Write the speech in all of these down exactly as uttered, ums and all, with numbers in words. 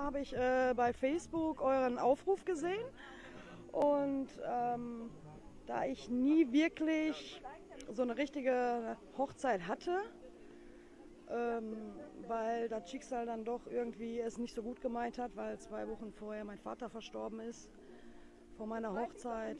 zwar habe ich äh, bei Facebook euren Aufruf gesehen und ähm, da ich nie wirklich so eine richtige Hochzeit hatte, ähm, weil das Schicksal dann doch irgendwie es nicht so gut gemeint hat, weil zwei Wochen vorher mein Vater verstorben ist, vor meiner Hochzeit.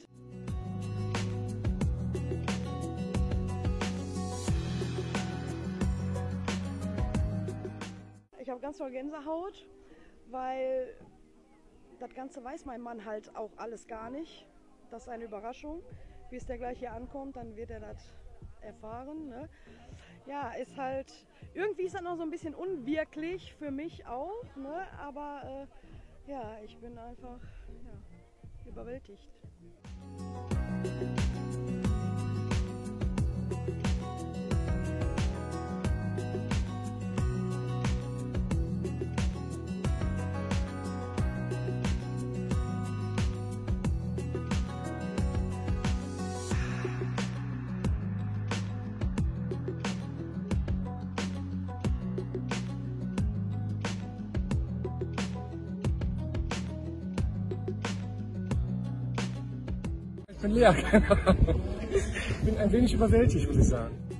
Ich habe ganz toll Gänsehaut, weil das Ganze weiß mein Mann halt auch alles gar nicht. Das ist eine Überraschung. Bis der gleich hier ankommt, dann wird er das erfahren. Ne? Ja, ist halt, irgendwie ist das noch so ein bisschen unwirklich für mich auch, ne? Aber äh, ja, ich bin einfach ja, überwältigt. Ich bin leer, keine Ahnung. Ich bin ein wenig überwältigt, muss ich sagen.